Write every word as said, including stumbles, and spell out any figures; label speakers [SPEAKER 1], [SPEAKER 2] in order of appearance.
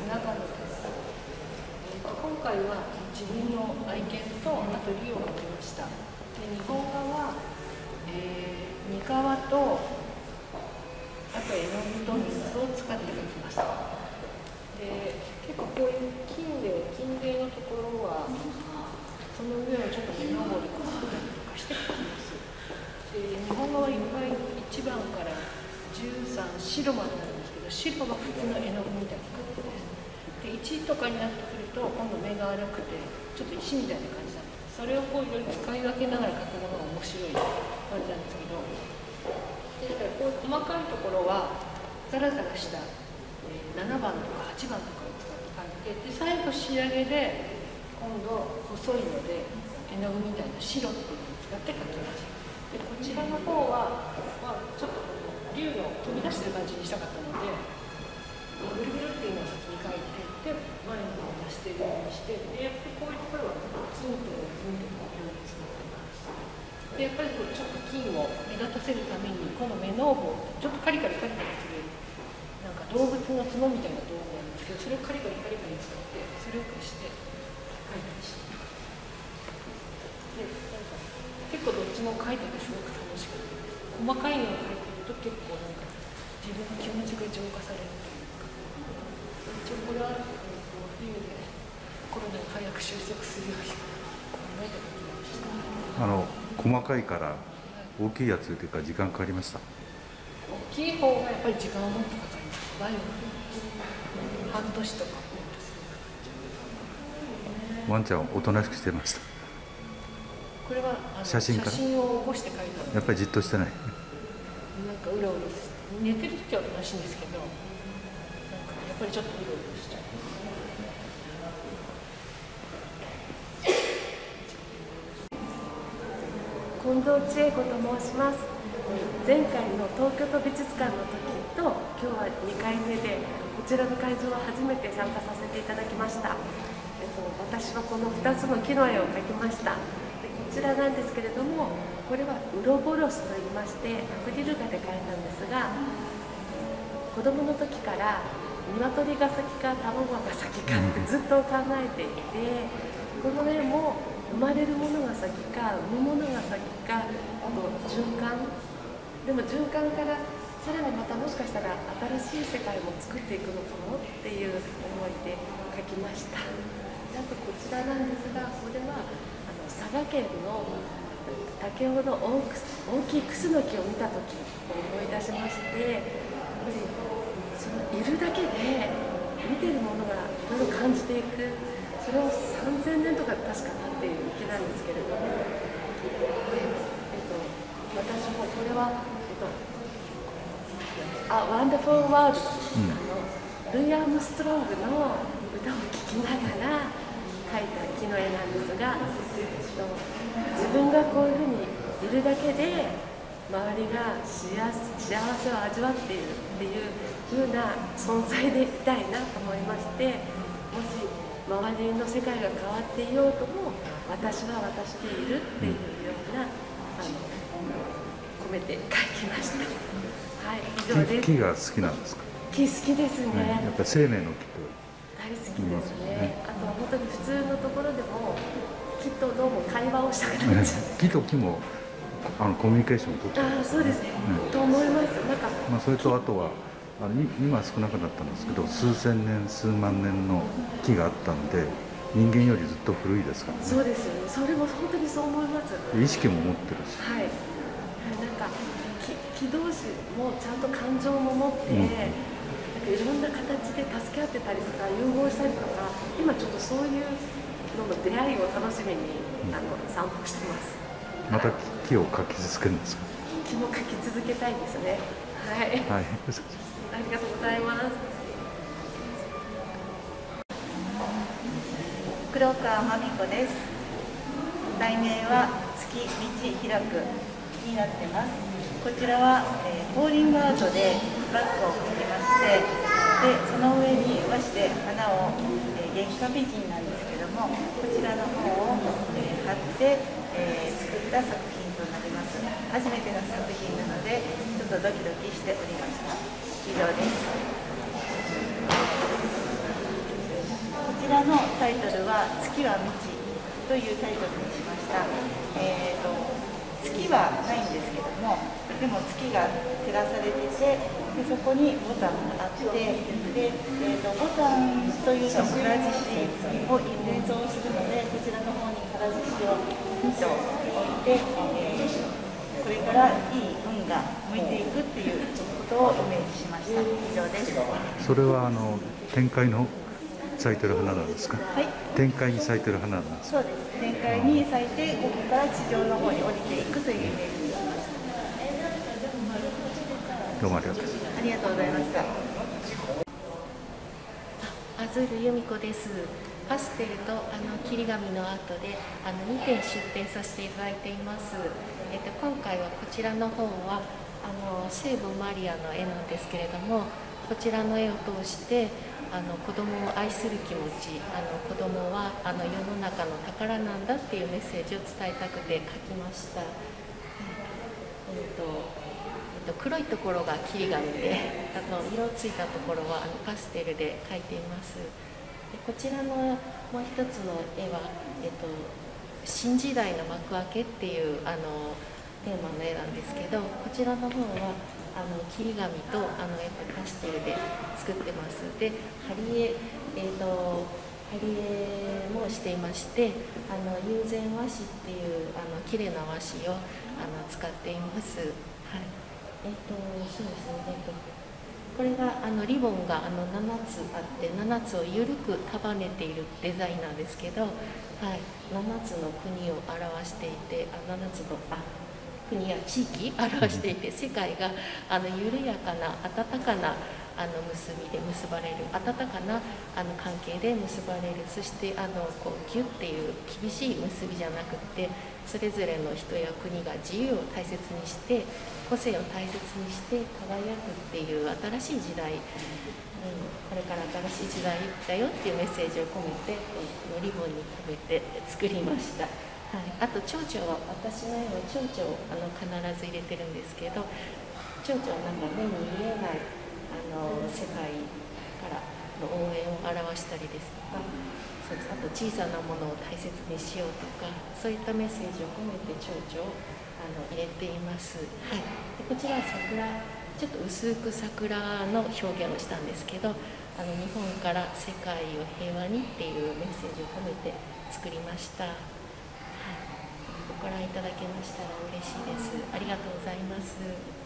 [SPEAKER 1] 長野です。えー、と今回は自分の愛犬とあとリオが来ました。で日本画は、えー、三河とあと絵の具と水を使って描きました。で結構こういう金で金泥のところはその上をちょっと目登りを作ったりとかして描きます。で日本画はいっぱいいちばんからじゅうさん白まであるんですけど、白が普通の絵の具みたいな感じです。でいちとかになってくると今度目が荒くてちょっと石みたいな感じになって、それをこういろいろ使い分けながら描くのが面白い感じなんですけど、でだからこう細かいところはザラザラしたななばんとかはちばんとかを使って描いて、で最後仕上げで今度細いので絵の具みたいな白っていうのを使って描きます。でこちらの方は、まあ、ちょっと竜の飛び出してる感じにしたかったので、ぐるぐるっていうのを先に描いて、で前の方を出してるようにして、でやっぱりこういうところはツンとツンとこういうように作ってます。でやっぱりこうちょっと金を目立たせるためにこの目の部をちょっとカリカリカリカリするなんか動物の角みたいな道具なんですけど、それをカリカリカリカリ使ってそれをこうして描いたりしてます。でなんか結構どっちも描いててすごく楽しくて、細かいのを描いてると結構なんか自分の気持ちが浄化されるというか、一応これは冬でコロナが早く収束するように考えて描きました。
[SPEAKER 2] あの細かいから大きいやつというか時間かかりました。
[SPEAKER 1] 大きい方がやっぱり時間をもっとかかります。場合は半年とかもっとすぐかかっちゃう。
[SPEAKER 2] ワンちゃんおとなしくしてました。
[SPEAKER 1] これはあの写真から写真を起こして描いたので、
[SPEAKER 2] やっぱりじっとしてない。
[SPEAKER 1] なんかうろうろして寝てる時は楽しいんですけど、なんかやっぱりちょっとうろうろしちゃう。
[SPEAKER 3] 近藤千恵子と申します。前回の東京都美術館の時と今日はにかいめで、こちらの会場は初めて参加させていただきました。えっと、私はこのふたつの木の絵を描きました。でこちらなんですけれども、これはウロボロスといいましてアクリル画で描いたんですが、子供の時から鶏が先か卵が先かってずっと考えていて、この絵も生まれるものが先か産むものが先か、あと循環でも循環からさらにまたもしかしたら新しい世界も作っていくのかもっていう思いで描きました。であとこちらなんですが、これはあの佐賀県の武雄の大きいクスノキを見た時を思い出しまして、やっぱりそのいるだけで見てるものがいろいろ感じていく、それをさんぜんねんとか確か経っている木なんですけれども、で、えっと、私もこれは、えっと、あ、ワンダフォーワールド、うん、あのルイ・アームストロングの歌を聴きながら描いた木の絵なんですが、えっと、自分がこういうふうにいるだけで周りが幸せ、幸せを味わっているっていう風な存在でいたいなと思いまして、もし周りの世界が変わっていようとも私は私でいるっていうような、あの込めて書きました。はい、以上です。
[SPEAKER 2] 木が好きなんですか？
[SPEAKER 3] 木好きですね。ね、
[SPEAKER 2] やっぱり生命の木と
[SPEAKER 3] 大好きですね。あとは本当に普通のところでも木とどうも会話をしたくなっちゃう。
[SPEAKER 2] 木と木もあのコミュニケーションを取ってる、ね。
[SPEAKER 3] ああ、そうですね。うん、と思います。なんか
[SPEAKER 2] まあそれとあとは。あの今は少なくなったんですけど、数千年数万年の木があったんで人間よりずっと古いですからね。
[SPEAKER 3] そうですよね。それも本当にそう思います。
[SPEAKER 2] 意識も持ってるし、
[SPEAKER 3] はい、なんか木同士もちゃんと感情も持って、うん、なんかいろんな形で助け合ってたりとか融合したりとか、今ちょっとそういうのの出会いを楽しみに、うん、あの散歩してます。
[SPEAKER 2] また木を描き続けるんですか？
[SPEAKER 3] 木も描き続けたいですね。はい、はい、ありがとうございます。
[SPEAKER 4] 黒川真美子です。題名は月道開くになってます。こちらは、えー、ポーリングアートでバッグを描きまして、でその上に和紙で花を、えー、月下美人なんですけども、こちらの方を、えー、貼って、えー、作った作品となります。初めての作品なのでちょっとドキドキしておりました。以上です。 ちらのタイトルは「月は未知」というタイトルにしました。えーと、月はないんですけども、でも月が照らされてて、でそこにボタンがあって、でえーと、ボタンというと唐獅子を連想するので、こちらの方に唐獅子をにと置いて、えー、これからいい運が向いていくっていうことをイメージしました。以上です。
[SPEAKER 2] それはあの展開の咲いてる花なんですか？
[SPEAKER 4] はい。
[SPEAKER 2] 展開に咲いてる花なんですか？
[SPEAKER 4] そうです。展開に咲いて、ここから地上の方に降りていくというイメージにしました。
[SPEAKER 2] どうもありがとうございます。
[SPEAKER 4] ありがとうございました。
[SPEAKER 3] アズール由美子です。パステルとあの切り紙のアートであのにてん出展させていただいています。えっと、今回はこちらの方はあの聖母マリアの絵なんですけれども、こちらの絵を通してあの子供を愛する気持ち、あの子供はあの世の中の宝なんだっていうメッセージを伝えたくて描きました。はい、えっとえっと、黒いところが切り紙で、あの色ついたところはあのパステルで描いています。でこちらのもう一つの絵は、えっと、新時代の幕開けっていうあのテーマの絵なんですけど、こちらの方はあの切り紙とあのやっぱパステルで作ってます。で貼り絵、えー、と貼り絵もしていまして、あの友禅和紙っていうあの綺麗な和紙をあの使っています。はい、えっ、とそうですね。えっ、とこれがあのリボンがあのななつあって、ななつを緩く束ねているデザインなんですけど、はい、ななつの国を表していて、あななつのあ国や地域表していて、世界があの緩やかな温かなあの結びで結ばれる、温かなあの関係で結ばれる、そしてあのこうギュッっていう厳しい結びじゃなくて、それぞれの人や国が自由を大切にして個性を大切にして輝くっていう新しい時代、うん、これから新しい時代だよっていうメッセージを込めて、このリボンに込めて作りました。はい、あと蝶々は、私の絵は蝶々をあの必ず入れてるんですけど、蝶々はなんか目に見えないあの世界からの応援を表したりですとか、そうです、あと小さなものを大切にしようとか、そういったメッセージを込めて蝶々をあの入れています。はい、でこちらは桜、ちょっと薄く桜の表現をしたんですけど、あの日本から世界を平和にっていうメッセージを込めて作りました。ご覧いただけましたら嬉しいです。ありがとうございます。